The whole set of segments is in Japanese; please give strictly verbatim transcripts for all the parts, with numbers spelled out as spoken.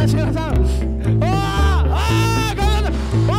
ん志村さん、おーあー頑張った、お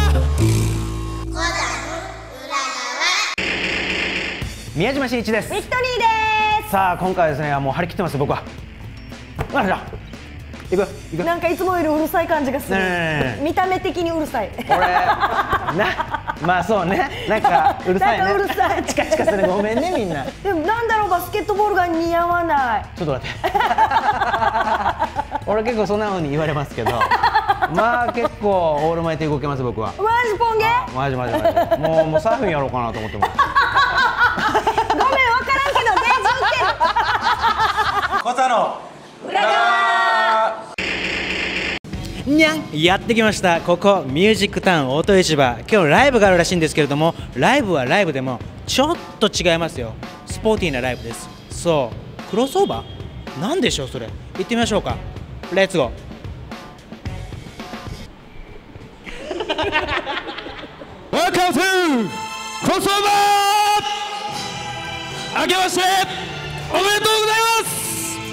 ー宮島真一です。 ビクトリーです。 さあ今回はですね、もう張り切ってます僕は。よいしょ、行くよ行くよ。 なんかいつもよりうるさい感じがする。見た目的にうるさい。 これな、まあそうね、なんかうるさいね。 なんかうるさい。 チカチカする、ごめんねみんな。 でもなんだろう、バスケットボールが似合わない。 ちょっと待って。俺結構そんな風に言われますけど、まあ結構オールマイティ動けます僕は。 マジポンゲ？ マジマジマジ。もうもうサーフィンやろうかなと思ってます。 ごめん、わからんけど全然ウケる。 コタの裏側。 にゃん、やってきました。ここミュージックタウン大戸市場、今日ライブがあるらしいんですけれども、ライブはライブでもちょっと違いますよ。スポーティーなライブです。そう、クロスオーバーなんでしょうそれ。行ってみましょうか。レッツゴー。Welcome to クロスオーバー。明けましておめでとうございます。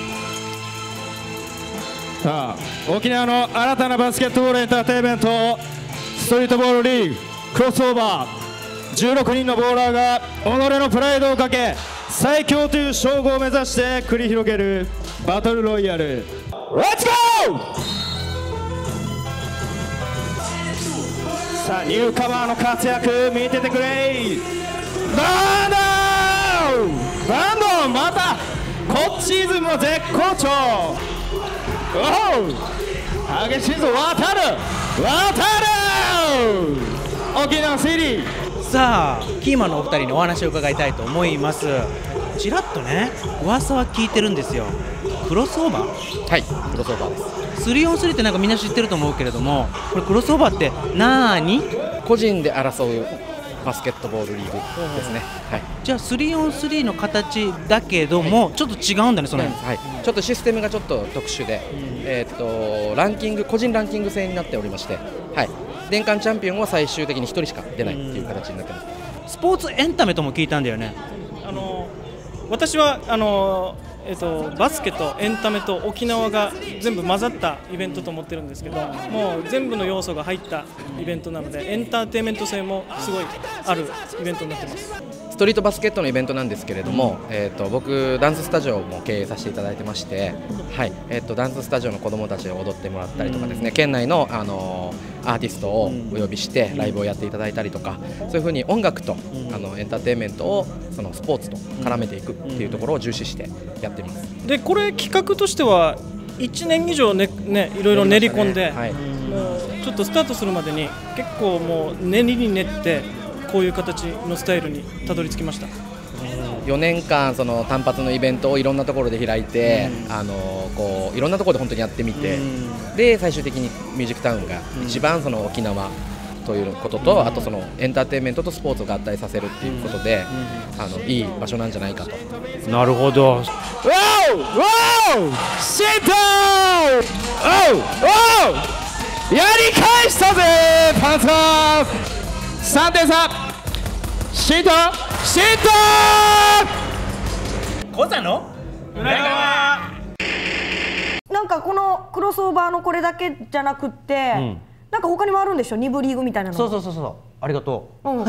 さあ、沖縄の新たなバスケットボールエンターテインメント、ストリートボールリーグクロスオーバー、じゅうろくにんのボーラーが己のプライドをかけ最強という称号を目指して繰り広げるバトルロイヤル。レッツゴー。さあ、ニューカマーの活躍見ててくれ。バンドンバンドン、また今シーズンも絶好調。おお、激しいぞ、渡る渡る沖縄シティ。 さあキーマンのお二人にお話を伺いたいと思います。ちらっとね噂は聞いてるんですよ。クロスオーバー。 はい、クロスオーバーです。 スリーオンスリー ってなんかみんな知ってると思うけれども、これクロスオーバーってなーに？ 個人で争うバスケットボールリーグですね。はい、 じゃあ スリーオンスリー の形だけども、はい、ちょっと違うんだねその辺。 はい、ちょっとシステムがちょっと特殊で、うん、えー、っとランキング個人ランキング制になっておりまして、はい、年間チャンピオンは最終的にひとりしか出ないっていう形になってます。 スポーツエンタメとも聞いたんだよね。 あの私はあの、えっと、バスケとエンタメと沖縄が全部混ざったイベントと思ってるんですけど、もう全部の要素が入ったイベントなのでエンターテインメント性もすごいあるイベントになってます。 ストリートバスケットのイベントなんですけれども、うん、えー、と僕ダンススタジオも経営させていただいてまして、はい、えー、とダンススタジオの子どもたちで踊ってもらったりとかですね、うん、県内の、あのー、アーティストをお呼びしてライブをやっていただいたりとか、そういうふうに音楽と、うん、あのエンターテインメントをそのスポーツと絡めていくっていうところを重視してやっています。 でこれ企画としてはいちねん以上ね、ね、いろいろ練り込んで、ね、はい、もうちょっとスタートするまでに結構もう練りに練ってこういう形のスタイルにたどり着きました。 よねんかんその単発のイベントをいろんなところで開いて、うん、あのこういろんなところで本当にやってみて、うん、で最終的にミュージックタウンが一番その沖縄ということと、うん、あとそのエンターテインメントとスポーツを合体させるっていうことで、うん、あのいい場所なんじゃないかと。 なるほど。 ワオワオシェットおうおうやり返したぜパンサーさんてんさシートシートコザの裏側。 なんかこのクロスオーバーのこれだけじゃなくって、うん、なんか他にもあるんでしょ、に部リーグみたいなの。 そうそうそうそう、ありがとう。うん、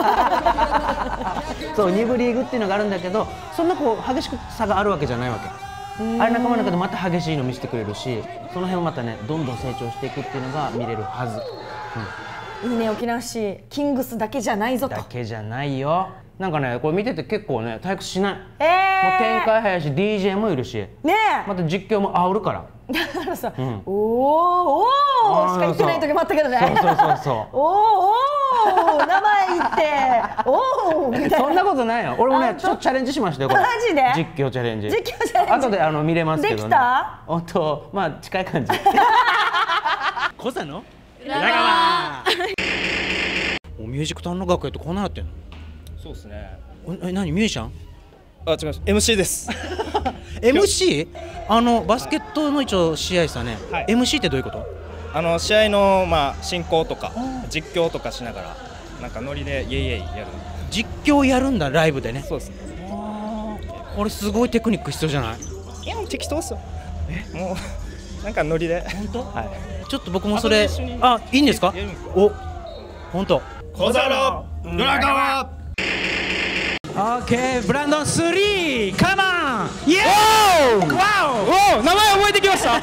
そう、に部リーグっていうのがあるんだけど、そんなこう激しく差があるわけじゃないわけ。あれ仲間の中でまた激しいの見せてくれるし、その辺をまたねどんどん成長していくっていうのが見れるはず。 うん、いいね、沖縄市キングスだけじゃないぞと。 だけじゃないよ。なんかねこれ見てて結構ね退屈しない。 えー、 もう展開早いし ディージェー もいるし、 ねえ、 また実況も煽るから。 だからさ、うん、おーおーしか言ってない時もあったけどね。 そうそうそうそう。 おーおー名前言っておーみたいな。 そんなことないよ。俺もねちょっとチャレンジしましたよこれ。 マジで？ 実況チャレンジ。 実況チャレンジ。 後であの見れますけどね。 できた？ 本当まあ近い感じ。コザの裏側。 おミュージックタウンの楽屋ってこんななってんの？ そうですね。 え、何ミュージシャン？ あ、違います。エムシー です。 エムシー？ あのバスケットの一応試合さね、はい、エムシー ってどういうこと？ あの試合のまあ進行とか実況とかしながらなんかノリでイエイイエイやる。 実況やるんだライブでね。 そうですね。 これすごいテクニック必要じゃない？ いやもう適当っすよ。え？もうなんかノリで。 本当？ はい。 ちょっと僕もそれ後で一緒にあいいんですか？お本当。 小皿裏側。 オッケーブランドンスリーカモンイエーイ。ワおお名前覚えてきました。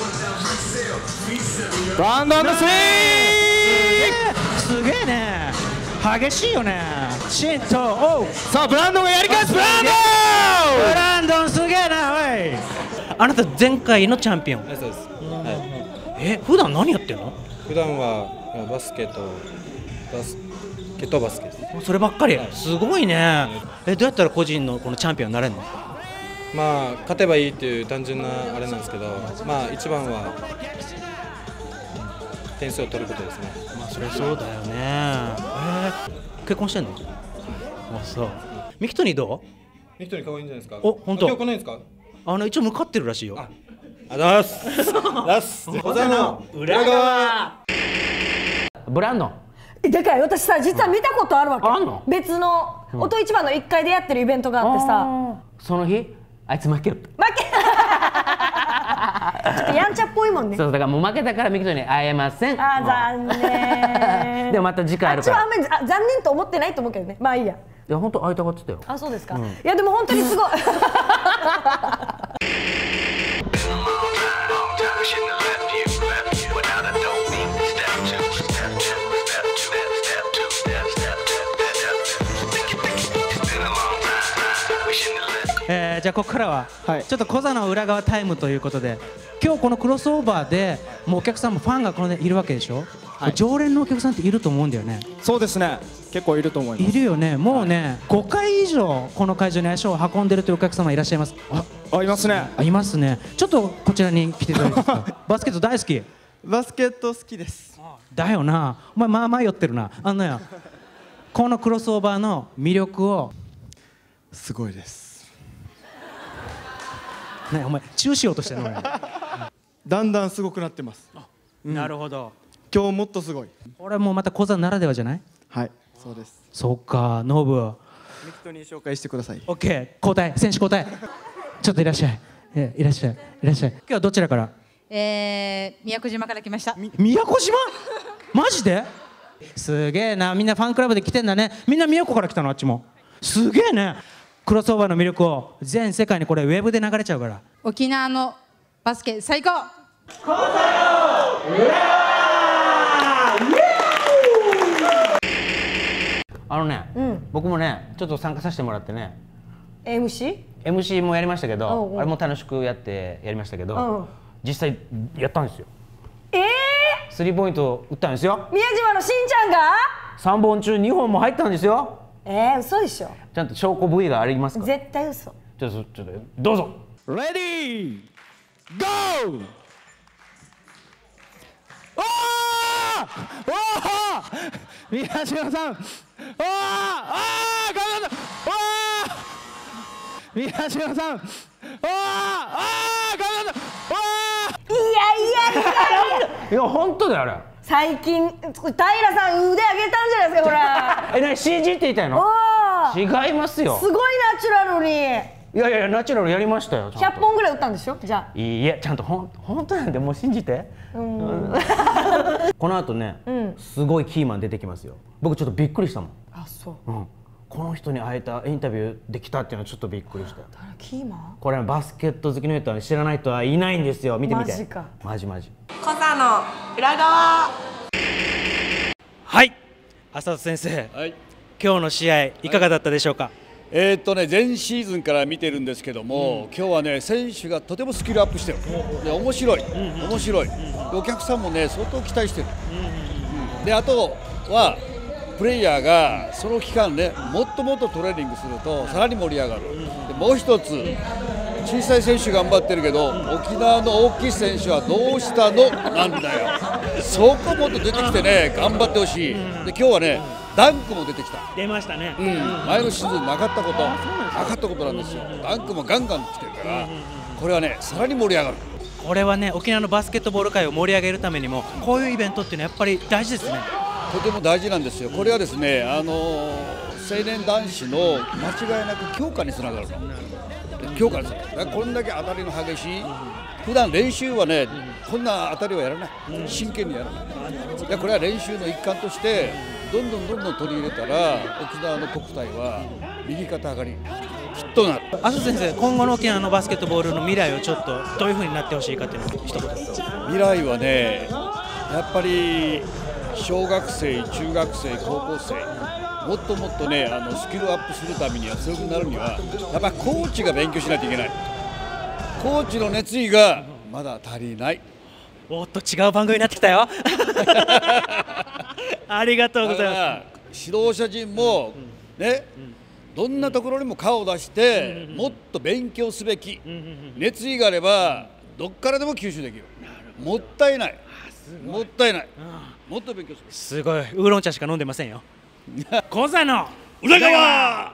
ブランドンのスリー。 すげえね。激しいよね。シンとおう。 さあブランドンがやり返す。ブランドン。 ブランドンすげえなおい。あなた前回のチャンピオン。 そうです。はえ普段何やってんの？ い。普段はバスケとバスケとバスケです。 そればっかり。すごいね。えどうやったら個人のこのチャンピオンになれるの？ まあ勝てばいいっていう単純なあれなんですけど、まあ一番は点数を取ることですね。 まあそりゃそうだよね。えー、結婚してんの？あそう。ミキトニーどう？ ミキトニー可愛いんじゃないですか。 お本当。 今日来ないんですか？ あの一応向かってるらしいよ。 ありがとうございます。ラス小座の裏側。 ブランドン。 だから私さ実は見たことあるわけ。 あんの？ 別の音一番のいっかいでやってるイベントがあってさ。 その日あいつ負ける。 負け。ちょっとやんちゃっぽいもんね。 そうだからもう負けたからミキトニー会えません。 あー残念。 でもまた次回あるから。 あっちはあんまりあ残念と思ってないと思うけどね。まあいいや。 いや本当会いたがってたよ。 あそうですか。いやでも本当にすごい。 えー、じゃあここからは、 はいちょっと小座の裏側タイムということで、今日このクロスオーバーでもうお客さんもファンがこの、ね、いるわけでしょ、 はい、 常連のお客さんっていると思うんだよね。 そうですね。結構いると思います。 いるよね。もうね、ごかい以上この会場に足を運んでるというお客様いらっしゃいます。 あ、あいますね。 あいますね。ちょっとこちらに来ていただいていいですか。バスケット大好きバスケット好きです。 だよな。お前まあまあ酔ってるな。あんなやこのクロスオーバーの魅力を。 すごいです。 ね、お前チューしようとしてるの。 だんだんすごくなってます。 うん、なるほど。 今日もっとすごい。 これもまた小座ならではじゃない？ はい、そうです。 そうか、ノブ。 ミキトに紹介してください。 オッケー、交代、選手交代。ちょっといらっしゃい。えいらっしゃい、いらっしゃい。今日はどちらから？ えー、宮古島から来ました。 宮古島？マジで？すげえな、みんなファンクラブで来てんだね。みんな宮古から来たの、あっちも。すげえね。クロスオーバーの魅力を全世界にこれウェブで流れちゃうから。 沖縄のバスケ最高。 あのね、 うん、 僕もねちょっと参加させてもらってねエムシー？ エムシー もやりましたけど、 うんうん、 あれも楽しくやってやりましたけど、 うん、 実際やったんですよ。 えー、 スリーポイント打ったんですよ。 宮島のしんちゃんがさんぼん中にほんも入ったんですよ。 えー、嘘でしょ。 ちゃんと証拠部位がありますか？ 絶対嘘。 ちょっとちょっとどうぞ。 レディーゴー。おおお宮島さん、おおおお頑張った。おお宮島さん、おおおお頑張った。おおいやいやいやいや。 いや本当だよあれ。 最近平さん腕上げたんじゃないですかこれ。 えなに シージー って言いたいの？違いますよ。 すごいナチュラルに。 いやいやナチュラルやりましたよ。 ひゃっぽんぐらい打ったんでしょじゃあ。 いいえちゃんとほん本当なんでもう信じて。うんこの後ね、うん、すごいキーマン出てきますよ。僕ちょっとびっくりしたもん。 あそう、 うん、この人に会えたインタビューできたっていうのはちょっとびっくりしたよ。 誰キーマン？ これバスケット好きの人は知らない人はいないんですよ。見てみて。 マジか。 マジマジ。 小座の裏側。 はい、浅田先生、 はい、 今日の試合いかがだったでしょうか？はい、 えーっとね、前シーズンから見てるんですけども、うん、今日はね選手がとてもスキルアップしてる。で面白い、うん、面白い、うん、お客さんもね相当期待してる。うん、であとはプレイヤーがその期間ねもっともっとトレーニングするとさらに盛り上がる。でもう一つ小さい選手頑張ってるけど沖縄の大きい選手はどうしたのなんだよ。そこもっと出てきてね頑張ってほしい。で今日はねダンクも出てきた。 出ましたね。 うん、前のシーズンなかったこと、なかったことなんですよ。ダンクもガンガン来てるから、これはねさらに盛り上がる。 これはね沖縄のバスケットボール界を盛り上げるためにもこういうイベントっていうのはやっぱり大事ですね。 とても大事なんですよ。これはですね、あの青年男子の間違いなく強化につながるの。 強化する。だからこんだけ当たりの激しい、普段練習はね、こんな当たりはやらない、真剣にやらない。いやこれは練習の一環としてどんどんどんどん取り入れたら沖縄の国体は右肩上がりきっとなる。 麻生先生、今後の沖縄のバスケットボールの未来をちょっとどういう風になってほしいかっていうのを一言。 未来はね、やっぱり小学生、中学生、高校生、もっともっとね、あのスキルアップするためには、強くなるには、やっぱりコーチが勉強しないといけない。コーチの熱意がまだ足りない。 おっと、違う番組になってきたよ。ありがとうございます。 指導者陣も、ね、どんなところにも顔を出して、もっと勉強すべき。熱意があれば、どっからでも吸収できる。もったいない。もったいない。もっと勉強する。 すごい、ウーロン茶しか飲んでませんよ。コザの裏側。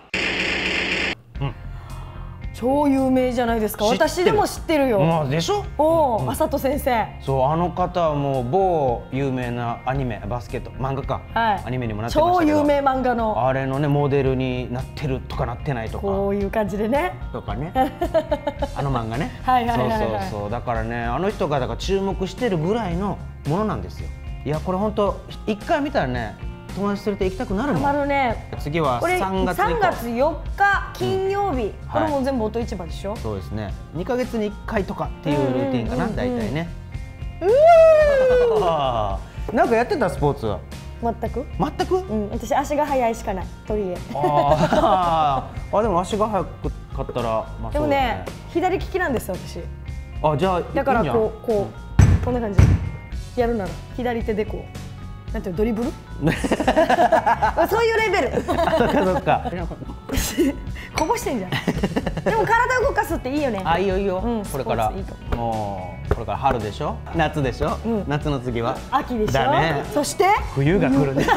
超有名じゃないですか。私でも知ってるよ。 まあでしょ。 おお、あさと先生。 そう、あの方はもう某有名なアニメ、バスケット漫画か、 はい、 アニメにもなってましたけど、 超有名漫画のあれのねモデルになってるとかなってないとか、 こういう感じでねとかねあの漫画ねはいはいはいはい、 そうそうそう、だからね、あの人がだから注目してるぐらいのものなんですよ。いやこれ本当一回見たらね、友達連れて行きたくなるもん。 あのね、 次はさんがつ以降、 さんがつよっか金曜日、うん、これも全部音市場でしょ。 そうですね、にかげつにいっかいとかっていうルーティンかな、大体ね。うわー、なんかやってたスポーツは全く全く、 うん、私足が速いしかない、とりえ。 ああ、でも足が速かったら、まあでもね、左利きなんですよ私。 あ、じゃあだからこうこうこんな感じやるなら左手でこう。なんていうドリブルそういうレベル。 そっかそっか。 こぼしてんじゃん。でも体動かすっていいよね。 あ、いいよいいよ、 うん、 これからもうこれから春でしょ、夏でしょ、うん、夏の次は秋でしょ、 だね、 そして冬が来るね。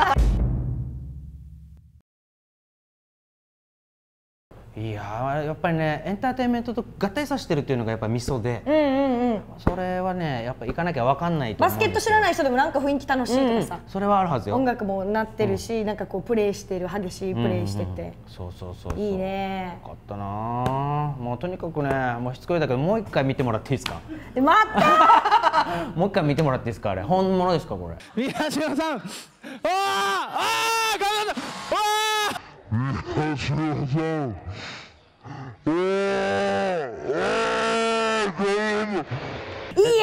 いやー、やっぱりね、エンターテインメントと合体させてるっていうのがやっぱミソで、 うんうんうん、 それはね、やっぱ行かなきゃ分かんないと思うんですよ。 バスケット知らない人でもなんか雰囲気楽しいとかさ、 うん、それはあるはずよ。 音楽もなってるし、うん、なんかこうプレイしてる、激しいプレイしてて、うんうん、 そうそうそうそう、 いいね。 よかったな。もうとにかくね、もうしつこいだけどもう一回見てもらっていいですか。 待ったもう一回見てもらっていいですか。あれ本物ですかこれ。 宮島さん、あーあー頑張った、宮島さん、 いや絶対じ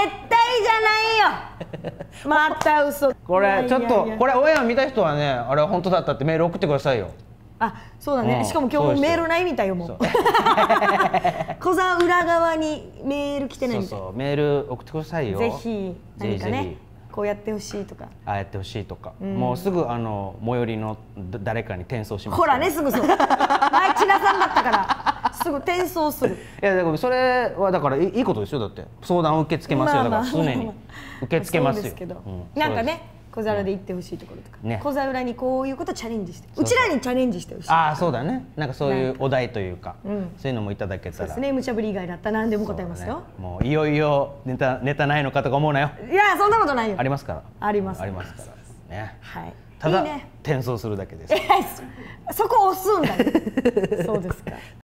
ゃないよ。また嘘。 これちょっとこれオンエア見た人はね、あれ本当だったってメール送ってくださいよ。 あ、そうだね、うん、しかも今日メールないみたいよもう。小座裏側にメール来てないみたい。 そうそう、メール送ってくださいよ。 ぜひ何かね、こうやってほしいとか、 ああやってほしいとか、うん、もうすぐあの最寄りの誰かに転送します。 ほらね、すぐそう。前千田さんだったからすぐ転送する。 いやでもそれはだからいいことですよ。だって相談を受け付けますよ。だから常に受け付けますよ。 そうですけど、うん、なんかね、小皿で行ってほしいところとか、ね、小皿にこういうことチャレンジして、うちらにチャレンジしてほしい。 ああ、そうだね。なんかそういうお題というか、うん、そういうのもいただけたら。 そうですね。無茶ぶり以外だったら何でも答えますよ。ね、 もういよいよネタネタないのかとか思うなよ。 いや、そんなことないよ。 ありますから。 あります。 ありますからね。 はい。 ただいいね、 転送するだけです。 そこ押すんだ。そうですか。